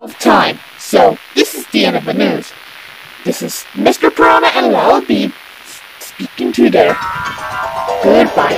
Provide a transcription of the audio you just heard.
of time. So, this is the end of the news. This is Mr. Piranha and Lala Beeb speaking to there. Goodbye.